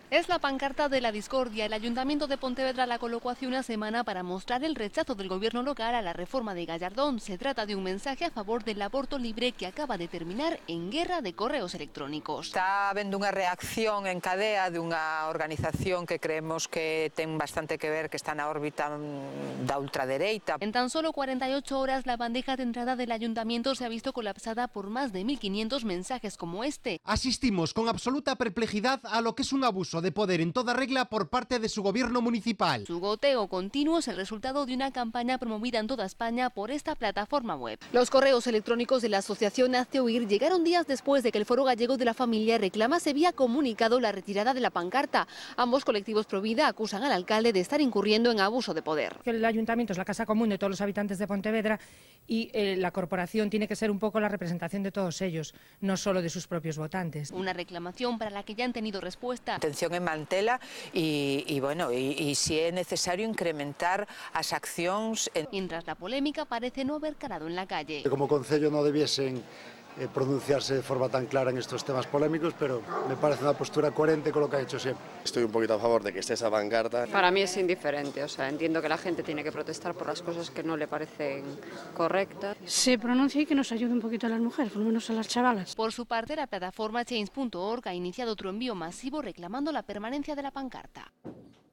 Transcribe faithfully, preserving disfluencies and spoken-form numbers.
Es la pancarta de la discordia. El Ayuntamiento de Pontevedra la colocó hace una semana para mostrar el rechazo del gobierno local a la reforma de Gallardón. Se trata de un mensaje a favor del aborto libre que acaba de terminar en guerra de correos electrónicos. Está habendo unha reacción en cadea dunha organización que creemos que ten bastante que ver, que está na órbita da ultradereita. En tan solo cuarenta y ocho horas la bandeja de entrada del Ayuntamiento se ha visto colapsada por más de mil quinientos mensajes como este. Asistimos con absoluta perplejidad a lo que es un abuso de poder en toda regla por parte de su gobierno municipal. Su goteo continuo es el resultado de una campaña promovida en toda España por esta plataforma web. Los correos electrónicos de la asociación Hazte Oír llegaron días después de que el Foro Gallego de la Familia Reclama se había comunicado la retirada de la pancarta. Ambos colectivos pro vida acusan al alcalde de estar incurriendo en abuso de poder. El Ayuntamiento es la casa común de todos los habitantes de Pontevedra y eh, la corporación tiene que ser un poco la representación de todos ellos, no solo de sus propios votantes. Una reclamación para la que ya han tenido respuesta. Atención en mantela e, e bueno, e, e si é necesario incrementar as accións. En... Mientras la polémica parece no haber calado en la calle. Como concello no debiesen eh, pronunciarse de forma tan clara en estos temas polémicos, pero me parece una postura coherente con lo que ha hecho siempre. Estoy un poquito a favor de que esté esa pancarta. Para mí es indiferente, o sea, entiendo que la gente tiene que protestar por las cosas que no le parecen correctas. Se pronuncia y que nos ayude un poquito a las mujeres, por lo menos a las chavalas. Por su parte, la plataforma change punto org ha iniciado otro envío masivo reclamando la permanencia de la pancarta.